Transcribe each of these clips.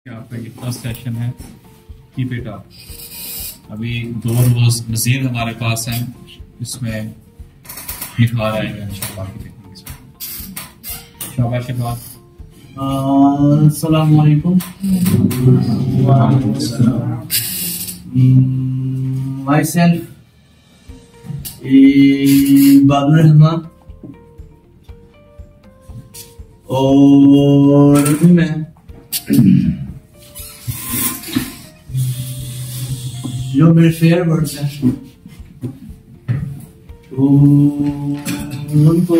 आपका ये first session है कीप इट अप। अभी 2 रोज मजीद हमारे पास हैं, इसमें निखार आएगा इंशाल्लाह की टेक्निक। शाबाश के बाद अस्सलाम वालेकुम। माई सेल्फ बाबुल रहमान और अभी मैं जो मेरे फेयर वर्ड्स हैं तो उनको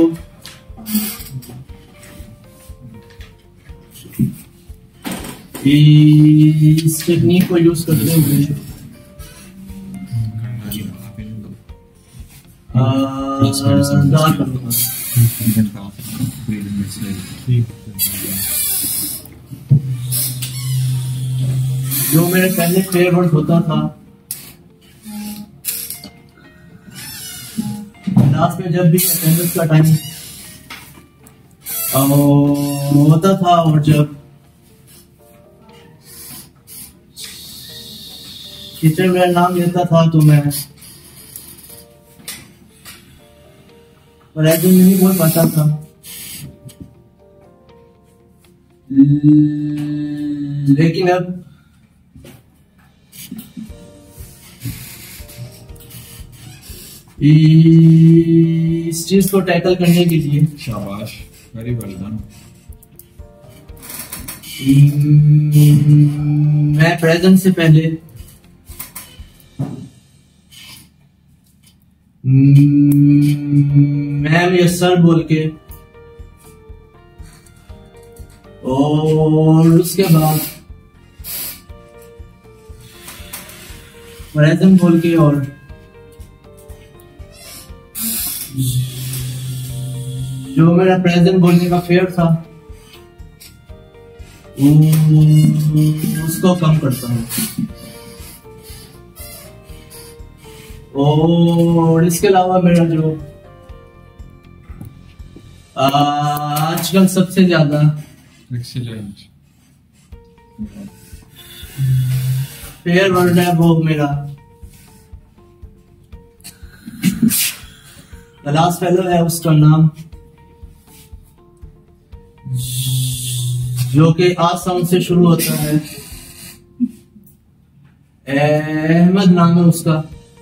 इस टेक्निक को यूज करते हुए दाल करूंगा। जो मेरे पहले फेयर वर्ड होता था, क्लास में जब भी अटेंडेंस का टाइम होता था और जब टीचर मेरा नाम लेता था तो मैं और नहीं बोल पाता था, लेकिन अब इस चीज को टैकल करने के लिए शाबाश, वेरी वेल डन। मैं प्रेजेंट से पहले मैम या सर बोल के और उसके बाद प्रेजेंट बोल के और जो मेरा प्रेजेंट बोलने का फेयर था उसको कम करता हूँ। और इसके अलावा मेरा जो आजकल सबसे ज्यादा एक्सीलेंट फेयर वर्ड है वो मेरा क्लास फेलो है, उसका नाम जो कि आज साउंड से शुरू होता है, अहमद नाम है उसका।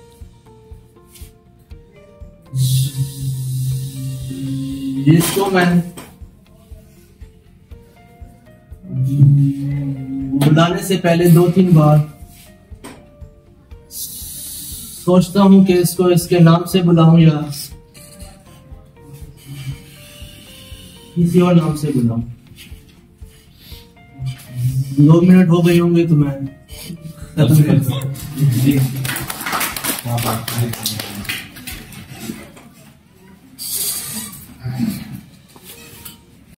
जिसको मैं बुलाने से पहले 2-3 बार सोचता हूं कि इसको इसके नाम से बुलाऊं या किसी और नाम से बुलाऊं। 2 मिनट हो गए होंगे तो मैं खत्म करता हूं।